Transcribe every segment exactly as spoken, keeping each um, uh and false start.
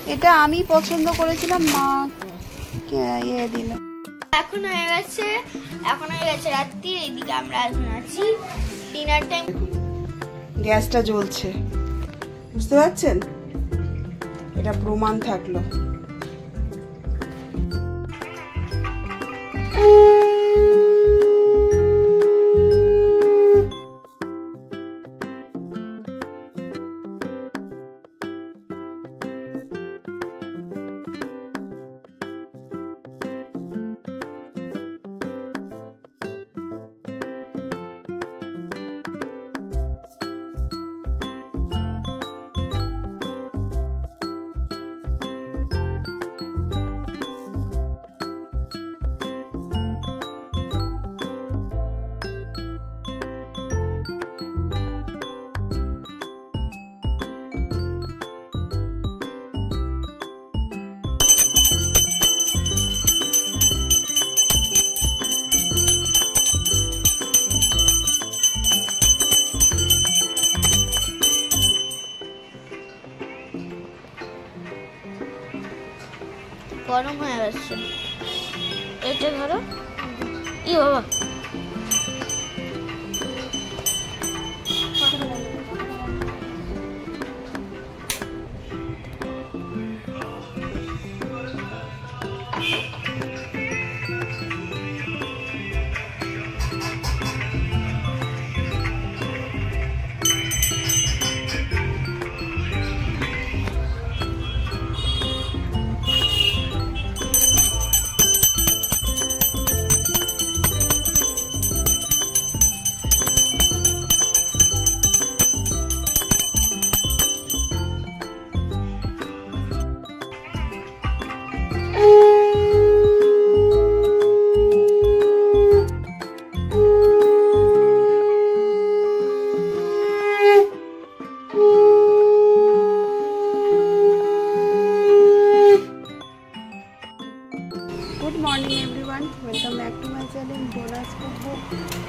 এটা আমি পছন্দ করেছিলাম, মা ইয়ে দিল। এখন হয়ে গেছে এখন হয়ে গেছে রাত্রি। এইদিকে আমরা এখন আছি ডিনার টাইম। গ্যাসটা জ্বলছে, বুঝতে পারছেন? এটা প্রমাণ থাকলো। গরম হয়ে গেছে। এটা ধরো। ই বাবা, good morning everyone, welcome back to my channel bonus cookbook.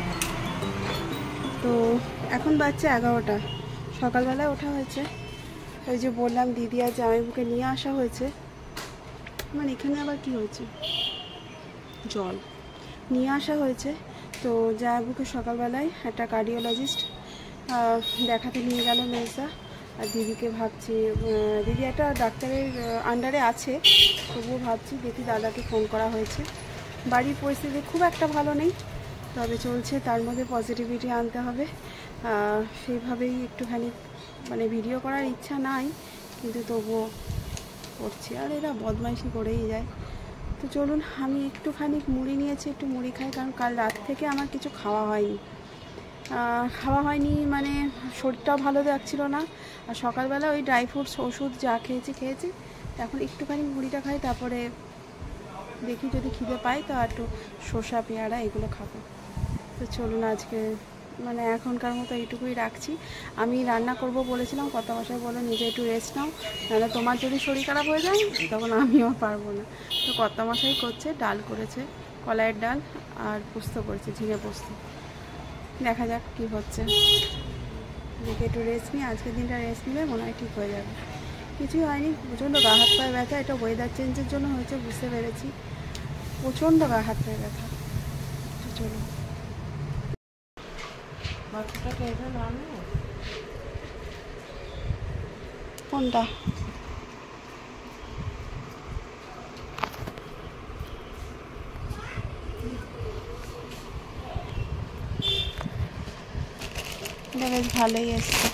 তো এখন বাজছে এগারোটা, সকালবেলায় ওঠা হয়েছে। ওই যে বললাম দিদি আর জামাইবুকে নিয়ে আসা হয়েছে। মানে এখানে আবার কি হয়েছে, জল নিয়ে আসা হয়েছে। তো জামাইবুকে সকালবেলায় একটা কার্ডিওলজিস্ট দেখাতে নিয়ে গেল মেজদা। আর দিদিকে ভাবছি, দিদি একটা ডাক্তারের আন্ডারে আছে, তবুও ভাবছি দেখি দাদাকে ফোন করা হয়েছে। বাড়ির পরিস্থিতি খুব একটা ভালো নেই, তবে চলছে, তার মধ্যে পজিটিভিটি আনতে হবে। সেইভাবেই একটুখানি মানে ভিডিও করার ইচ্ছা নাই, কিন্তু তবুও করছি। আর এরা বদমাইশি করেই যায়। তো চলুন, আমি একটুখানি মুড়ি নিয়েছি, একটু মুড়ি খাই, কারণ কাল রাত থেকে আমার কিছু খাওয়া হয়নি। খাওয়া হয়নি মানে শরীরটাও ভালো লাগছিল না। আর সকালবেলা ওই ড্রাই ফ্রুটস ওষুধ যা খেয়েছি খেয়েছি এখন একটুখানি মুড়িটা খাই, তারপরে দেখি যদি খিদে পাই তো একটু শসা পেয়ারা এগুলো খাবো। তো চলুন, আজকে মানে এখনকার মতো এইটুকুই রাখছি। আমি রান্না করব বলেছিলাম, কথা বাসায় বলে নিজে একটু রেস্ট নাও, নাহলে তোমার যদি শরীর খারাপ হয়ে যায় তখন আমিও পারবো না। তো কর্তা মশাই করছে, ডাল করেছে, কলাইয়ের ডাল, আর পোস্ত করেছে, ঝিঙে পোস্ত। দেখা যাক কী হচ্ছে। দেখে একটু রেস্ট নিই, আজকের দিনটা রেস্ট নিলে মনে হয় ঠিক হয়ে যাবে। কিছুই হয়নি, প্রচণ্ড গা হাত পায়ে ব্যথা। এটা ওয়েদার চেঞ্জের জন্য হয়েছে, বুঝতে পেরেছি। প্রচণ্ড গা হাত পায়ে ব্যথা। চলো, কোনটা এটা বেশ ভালোই এসছে।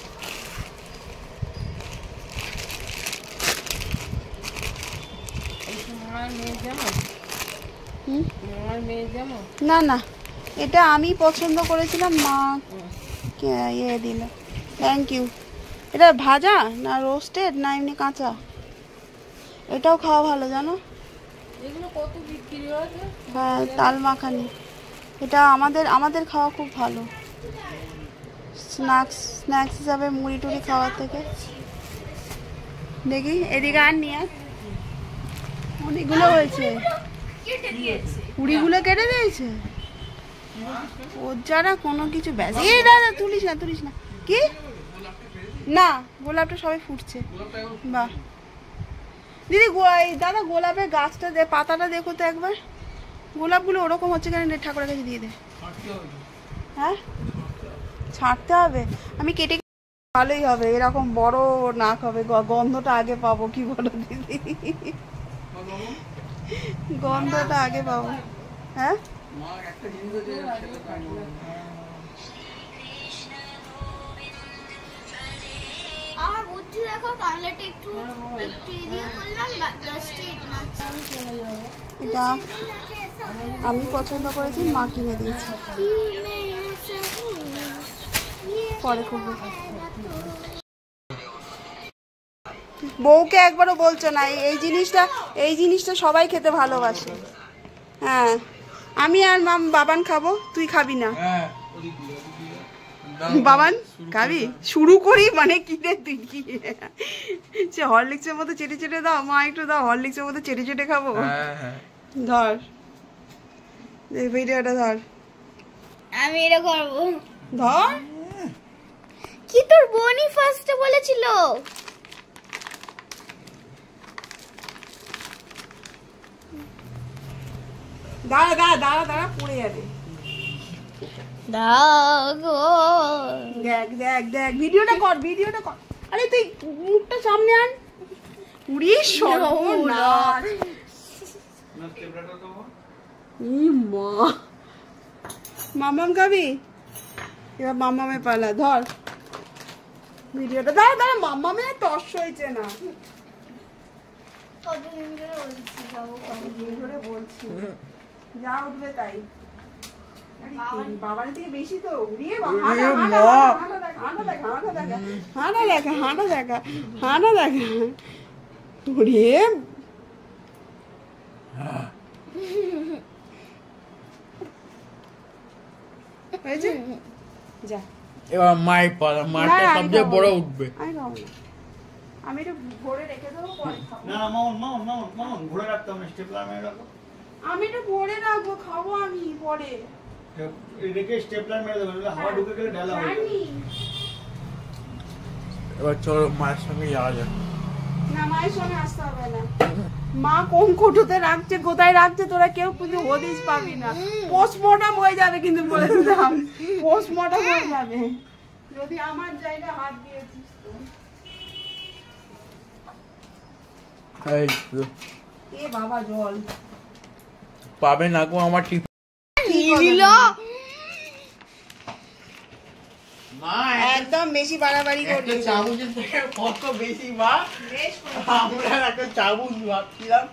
না না, এটা আমি পছন্দ করেছিলাম, মা ইয়ে দিল। Thank you. এটা ভাজা না রোস্টেড না এমনি কাঁচা? এটাও খাওয়া ভালো জানো। হ্যাঁ, তাল মাখানি। এটা আমাদের আমাদের খাওয়া খুব ভালো, স্ন্যাক্স স্ন্যাক্স হিসাবে মুড়ি টুড়ি খাওয়ার থেকে। দেখি এদিকে আর নিয়ে অনেকগুলো হয়েছে, কুড়িগুলো কেটে দিয়েছে ওর যারা কোনো কিছু ব্যাস। এই দাদা তুলিস না তুলিস না। কি না, গোলাপটা সবাই ফুটছে। বাহ, দিদি দাদা গোলাপের গাছটা দে, পাতাটা দেখো তো একবার। গোলাপগুলো ওরকম হচ্ছে কেন, ঠাকুরের কাছে দিয়ে দে। হ্যাঁ ছাড়তে হবে, আমি কেটে ভালোই হবে, এরকম বড় নাক হবে, গন্ধটা আগে পাবো। কি বলো দিদি, গন্ধটা আগে পাবো। হ্যাঁ আমার বুদ্ধি দেখো, কানলাটা একটু একটু দিয়ে করলাম, লাস্টে এটা আমি পছন্দ করেছি, মা কিনে দিয়েছি, পরে করবো। বউকে একবারও বলছো না এই জিনিসটা, এই জিনিসটা সবাই খেতে ভালোবাসে। হ্যাঁ আমি আর মাম বাবান খাবো, তুই খাবি না। বাবান খাবি, শুরু করি মানে কি রে তুই কি, সে হরলিক্সের মতো চেটে চেটে দাও, মা একটু দাও, হরলিক্সের মতো চেটে চেটে খাবো। ধর ভিডিওটা ধর, আমি এটা করবো। ধর কি তোর বোনই ফার্স্টে বলেছিল। দাঁড়া দাঁড়া দাঁড়া দাঁড়া পড়ে যাবে। দেখ দেখ দেখ ভিডিওটা কর, ভিডিওটা কর। আরে তুই মুখটা সামনে আন। পুরি সর্বনাশ। ই মা, মামাম খাবি? এবার মামামে পালা, ধর ভিডিওটা। দাঁড়া দাঁড়া, মামামে টস হয়েছে না। কতদিন ধরে বলছি যাবো, কতদিন ধরে বলছি, যা উঠবে তাই। বাবার থেকে বেশি তো। হাঁটা দেখা, হাঁটা দেখা, হাঁটা দেখা, হাঁটা দেখা, হাঁটা দেখা। তোরে হয়েছে, যা এবার মাই পালা, মাটা সবচেয়ে বড় উঠবে। আমি খাবো না, আমি একটু ভরে রেখে দেবো, পরে খাবো। না মামুন মামুন মামুন মামুন ঘুরে রাখতাম না, স্টেপলার মেরে রাখো। আমি একটু ভরে রাখবো, খাবো আমি পরে। রেখে স্টেপলার মেরে দেবো, হাওয়া ঢুকে গেলে ঢালা হয়ে যাবে। এবার চলো মায়ের সঙ্গে যাওয়া যাক। না মায়ের সঙ্গে আসতে হবে না, মা কোন কোটোতে রাখছে, কোথায় রাখছে তোরা কেউ কিন্তু হদিস পাবি না। পোস্টমর্টম হয়ে যাবে কিন্তু, বলে দিলাম পোস্টমর্টম হয়ে যাবে যদি আমার জায়গায় হাত দিয়েছিস তো। এ বাবা জল পাবে না গো আমার ঠিক। মা একদম বেশি বাড়াবাড়ি করছিস, চামচের থেকে কত বেশি মা। আমরা একটা চামচ ভাবছিলাম।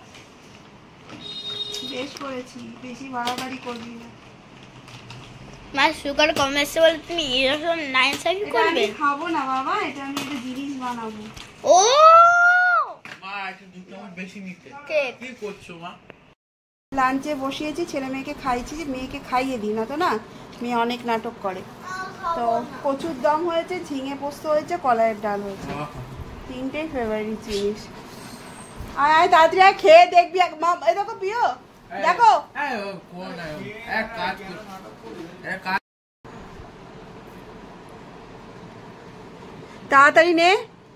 বেশ করেছি, বেশি বাড়াবাড়ি করবি না। মা সুগার কম এসে বলে তুমি এরকম নাইন সাইকেল এটা করবে। আমি খাবো না বাবা, এটা আমি একটা জিনিস বানাবো। ও মা একটু দু চামচ বেশি নিতে। কেক কি করছো মা? লাঞ্চে বসিয়েছি, ছেলে মেয়েকে খাইয়েছি, যে মেয়েকে খাইয়ে দিই না তো না, মেয়ে অনেক নাটক করে। তো কচুর দম হয়েছে, ঝিঙে পোস্ত হয়েছে, কলাইয়ের ডাল হয়েছে, তিনটেই ফেভারিট জিনিস। আয় আয় তাড়াতাড়ি আয়, খেয়ে দেখবি। এক মা এই দেখো প্রিয়, দেখো এক কাজ এক কাজ তাড়াতাড়ি নে।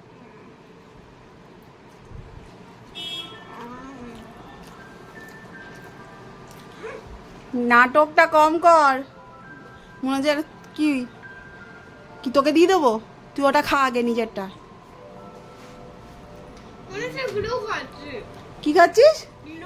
নাটকটা কম কর, মনে হচ্ছে কি কি তোকে দিয়ে দেবো, তুই ওটা খা আগে নিজেরটা। কি খাচ্ছিস?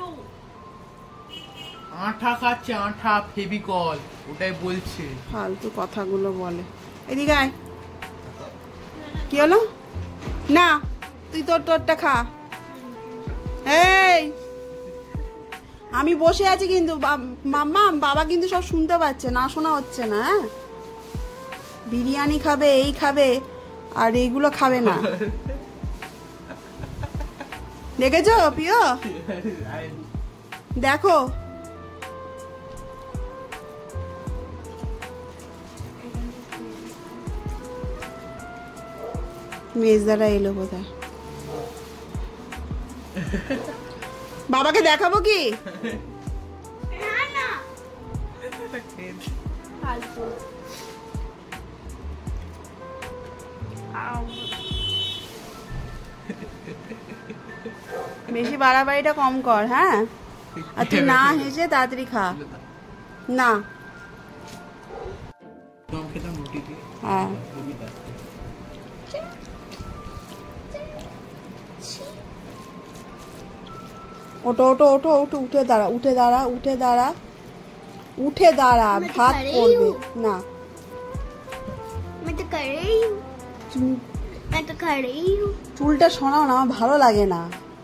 আঠা খাচ্ছে, আঠা ফেভিকল, ওটাই বলছে। ফালতু কথাগুলো বলে। এদিকে আয়, কি হলো? না তুই তোর তোরটা খা। এই আমি বসে আছি কিন্তু মাম্মা, বাবা কিন্তু সব শুনতে পাচ্ছে, না শোনা হচ্ছে না। হ্যাঁ বিরিয়ানি খাবে, এই খাবে, আর এইগুলো খাবে না। দেখেছো প্রিয়? দেখো মেজদারা এলো কোথায়, বাবাকে দেখাবো কি? না না ফালতু। আউ বেশি বাড়াবাড়িটা কম কর, হ্যাঁ? আর তুই না হেসে তাড়াতাড়ি খা। না হ্যাঁ ওটো ওটো ওটো ওটো উঠে দাঁড়া, উঠে দাঁড়া, উঠে দাঁড়া, উঠে দাঁড়া, ভাত করবে না। চুলটা শোনাও না, আমার ভালো লাগে না।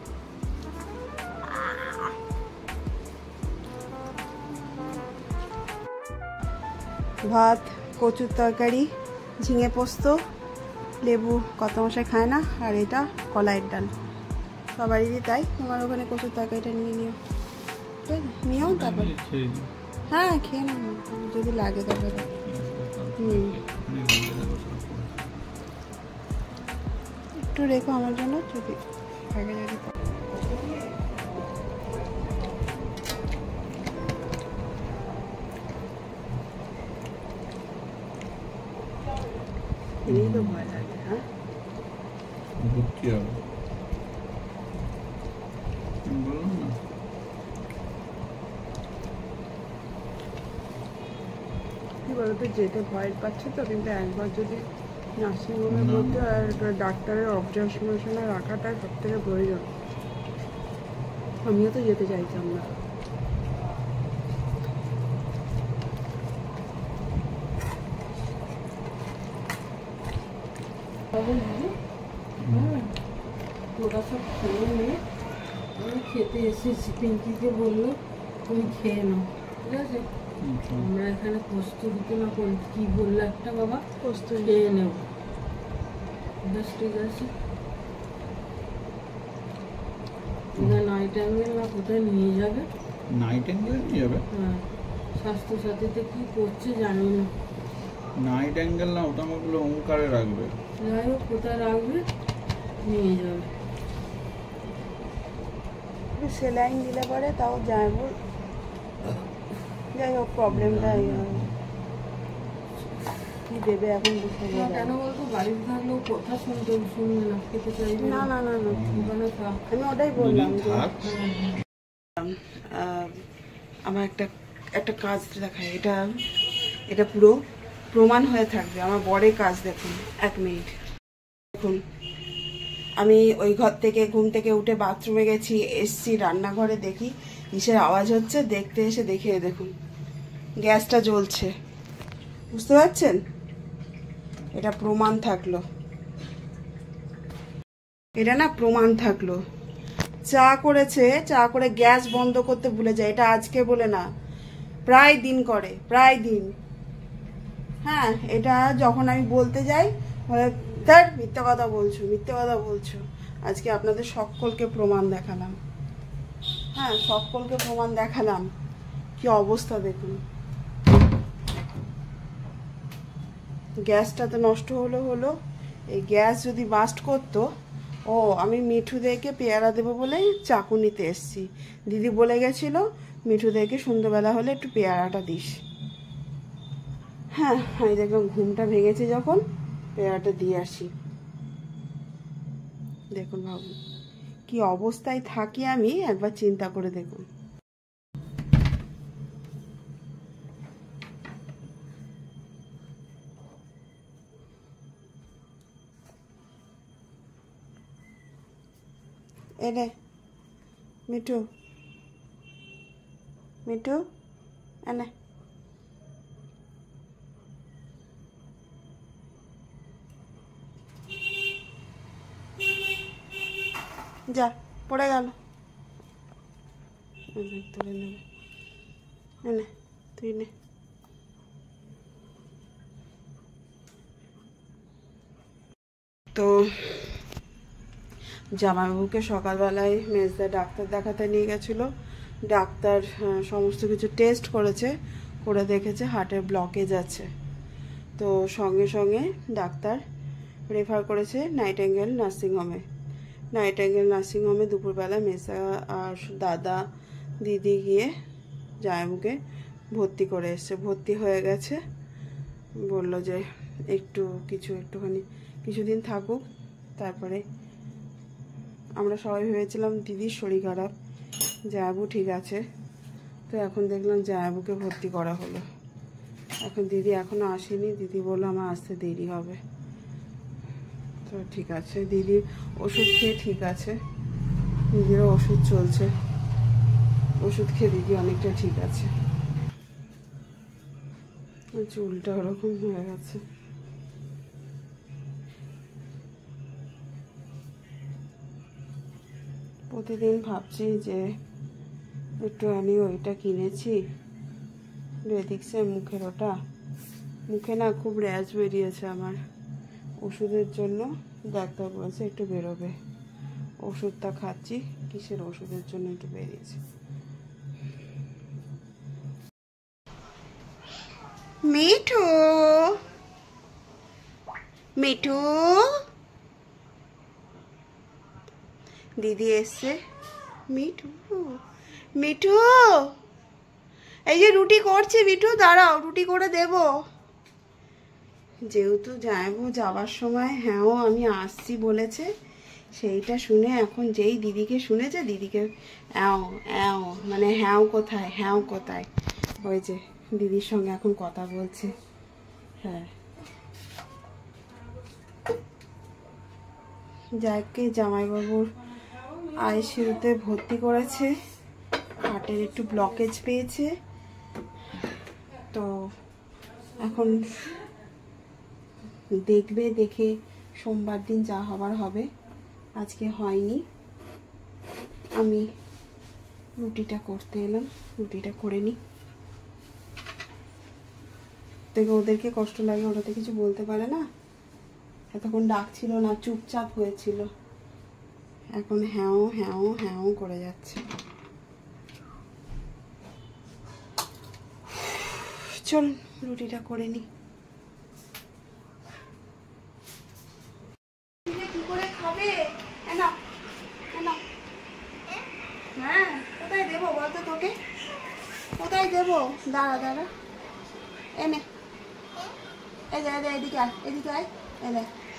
ভাত, কচুর তরকারি, ঝিঙে পোস্ত, লেবু কত মশাই খায় না, আর এটা কলাইয়ের ডাল। সবারই তাই। তোমার ওখানে কচুর তরকারিটা নিয়ে নিও, ঠিক আছে? নিও তারপরে হ্যাঁ খেয়ে নেবো যদি লাগে তারপরে। হুম একটু রেখো আমার জন্য, যদি থাকে যদি। এই তো ভয় লাগে। হ্যাঁ কি বলতো, যেতে ভয় পাচ্ছে তো, কিন্তু একবার যদি নার্সিংহোমের মধ্যে আর ডাক্তারের অবজারভেশনে রাখাটাই সব থেকে প্রয়োজন। আমিও তো যেতে চাইতাম না। তোরা সব খেয়ে নে, আমি খেতে এসেছি। পিঙ্কিকে বললো তুমি খেয়ে নাও, ঠিক আছে? আমরা এখানে কস্তুরিতে না করি, কি বললো একটা বাবা, কস্তুরি খেয়ে নেব। বেশ ঠিক আছে। নাইট অ্যাঙ্গেল না কোথায় নিয়ে যাবে? নাইট অ্যাঙ্গেল নিয়ে যাবে? হ্যাঁ, স্বাস্থ্যসাথীতে কি করছে জানি না। নাইট অ্যাঙ্গেল না, ওটা আমার বলে ওঙ্কারে রাখবে। যাই হোক, কোথায় রাখবে নিয়ে যাবে। সেলাইন দিলে পরে তাও যায় বল। যাই হোক, প্রবলেমটা কি দেবে এখন বুঝতে পারছি কেন বলতো, বাড়িতে থাকলেও কথা শুনতে শুনবে না, খেতে চাইবে না। না না না ওখানে থাক। আমি ওটাই বললাম যে হ্যাঁ, আমার একটা একটা কাজ দেখায়। এটা এটা পুরো প্রমাণ হয়ে থাকবে। আমার বরের কাজ দেখুন, এক মিনিট দেখুন। আমি ওই ঘর থেকে ঘুম থেকে উঠে বাথরুমে গেছি, এসছি, রান্নাঘরে দেখি কিসের আওয়াজ হচ্ছে, দেখতে এসে দেখে দেখুন গ্যাসটা জ্বলছে। বুঝতে পারছেন? এটা প্রমাণ থাকলো, এটা না প্রমাণ থাকলো। চা করেছে, চা করে গ্যাস বন্ধ করতে ভুলে যায়। এটা আজকে বলে না, প্রায় দিন করে, প্রায় দিন। হ্যাঁ, এটা যখন আমি বলতে যাই বলে তার মিথ্যে কথা বলছো, মিথ্যে কথা বলছো। আজকে আপনাদের সকলকে প্রমাণ দেখালাম। হ্যাঁ, সকলকে প্রমাণ দেখালাম। কি অবস্থা দেখুন। গ্যাসটা তো নষ্ট হলো হলো, এই গ্যাস যদি বাস্ট করতো। ও, আমি মিঠু দেকে পেয়ারা দেবো বলে চাকু নিতে এসছি। দিদি বলে গেছিলো মিঠু দেকে সন্ধ্যেবেলা হলে একটু পেয়ারাটা দিস। হ্যাঁ, আমি দেখলাম ঘুমটা ভেঙেছে যখন, পেয়ারাটা দিয়ে আসি। দেখুন বাবু কি অবস্থায় থাকি আমি, একবার চিন্তা করে দেখুন। এনে মিঠু, মিঠু এনে। যা, পড়ে গেল। তুলে নেবে, এনে তুই নে। তো জামাইবাবুকে সকালবেলায় মেজদা ডাক্তার দেখাতে নিয়ে গেছিলো। ডাক্তার সমস্ত কিছু টেস্ট করেছে, করে দেখেছে হার্টের ব্লকেজ আছে। তো সঙ্গে সঙ্গে ডাক্তার রেফার করেছে নাইটিঙ্গেল নার্সিংহোমে। নাইটিঙ্গেল নার্সিংহোমে দুপুরবেলা মেজদা আর দাদা দিদি গিয়ে জামাইবাবুকে ভর্তি করে এসছে। ভর্তি হয়ে গেছে, বললো যে একটু কিছু একটুখানি কিছুদিন থাকুক, তারপরে আমরা সবাই ভেবেছিলাম দিদির শরীর খারাপ, জায়াবু ঠিক আছে। তো এখন দেখলাম জায়াবুকে ভর্তি করা হলো। এখন দিদি এখনও আসেনি, দিদি বললো আমার আসতে দেরি হবে। তো ঠিক আছে, দিদির ওষুধ খেয়ে ঠিক আছে, দিদিরও ওষুধ চলছে, ওষুধ খেয়ে দিদি অনেকটা ঠিক আছে। চুলটা ওরকম হয়ে গেছে। প্রতিদিন ভাবছি যে একটু আমি ওইটা কিনেছি রেডিক্সের মুখের, ওটা মুখে না খুব র্যাশ বেরিয়েছে আমার, ওষুধের জন্য ডাক্তার বলেছে একটু বেরোবে, ওষুধটা খাচ্ছি, কিসের ওষুধের জন্য একটু বেরিয়েছে। মিঠু মিঠু দিদি এসছে। মিঠু মিঠু এই যে রুটি করছি, মিঠু দাঁড়াও, রুটি করে দেব। যেহেতু যাইবো যাওয়ার সময় হ্যাঁও আমি আসছি বলেছে, সেইটা শুনে এখন যেই দিদিকে শুনেছে, দিদিকে অ্যাও অ্যাও মানে হ্যাঁও কোথায়, হ্যাঁও কোথায়, ওই যে দিদির সঙ্গে এখন কথা বলছে। হ্যাঁ, যাকে জামাইবাবুর আইসিইউতে ভর্তি করেছে, হার্টের একটু ব্লকেজ পেয়েছে। তো এখন দেখবে, দেখে সোমবার দিন যা হবার হবে, আজকে হয়নি। আমি রুটিটা করতে এলাম, রুটিটা করে নিই। দেখে ওদেরকে কষ্ট লাগে, ওরা তো কিছু বলতে পারে না, এতক্ষণ ডাকছিল না, চুপচাপ হয়েছিল, এখন হ্যাঁও হ্যাঁও হ্যাঁও করে যাচ্ছে। চল রুটিটা করে নি। কি করে খাবে? হ্যাঁ, কোথায় দেবো বলতো তোকে, কোথায় দেবো? দাঁড়া দাঁড়া, এনে এই যা, এদিকে আয়, এদিকে আয়, এনে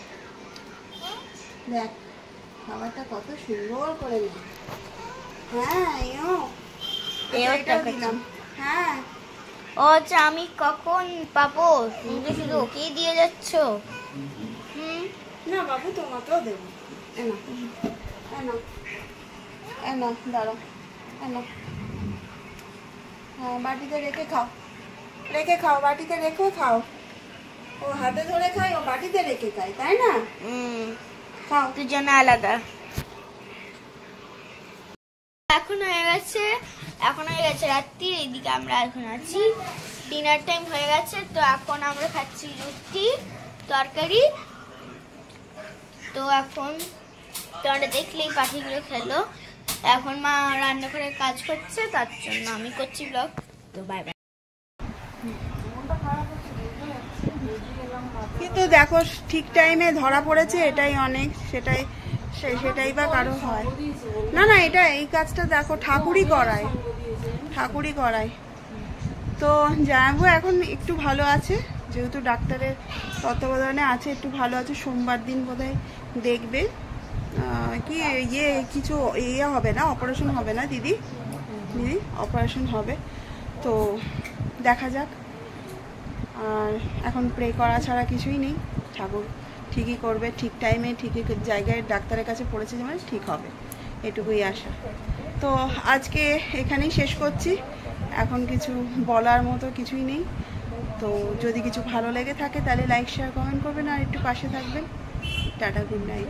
দেখ খাবারটা কত সুন্দর করে নে। হ্যাঁ এটাও দিলাম। হ্যাঁ ও আচ্ছা, আমি কখন পাবো? তুমি তো শুধু ওকেই দিয়ে যাচ্ছ। হুম না বাবু, তোমাকেও দেবো। এনা এনা এনা দাঁড়াও, এনা হ্যাঁ, বাটিতে রেখে খাও, রেখে খাও, বাটিতে রেখেও খাও। ও হাতে ধরে খায়, ও বাটিতে রেখে খায়, তাই না? হুম, খাও। দুজনে আলাদা। এখন হয়ে গেছে, এখন হয়ে গেছে রাত্রি, এইদিকে আমরা এখন আছি, ডিনার টাইম হয়ে গেছে। তো এখন আমরা খাচ্ছি রুটি তরকারি। তো এখন তোমরা দেখলেই পাখিগুলো খেলো। এখন মা রান্না করে কাজ করছে, তার জন্য আমি করছি ব্লগ। তো বাই বাই। কিন্তু দেখো ঠিক টাইমে ধরা পড়েছে, এটাই অনেক, সেটাই সেটাই বা কারো হয় না। না এটা এই কাজটা দেখো ঠাকুরই করায়, ঠাকুরই করায়। তো জানাবো এখন একটু ভালো আছে, যেহেতু ডাক্তারের তত্ত্বাবধানে আছে, একটু ভালো আছে। সোমবার দিন বোধহয় দেখবে কি ইয়ে কিছু ইয়ে হবে না, অপারেশন হবে না দিদি, দিদি অপারেশন হবে। তো দেখা যাক। আর এখন প্রে করা ছাড়া কিছুই নেই, ঠাকুর ঠিকই করবে, ঠিক টাইমে ঠিকই জায়গায় ডাক্তারের কাছে পড়েছে, যেমন ঠিক হবে, এটুকুই আশা। তো আজকে এখানেই শেষ করছি, এখন কিছু বলার মতো কিছুই নেই। তো যদি কিছু ভালো লেগে থাকে তাহলে লাইক শেয়ার কমেন্ট করবেন, আর একটু পাশে থাকবেন। Tata, good night.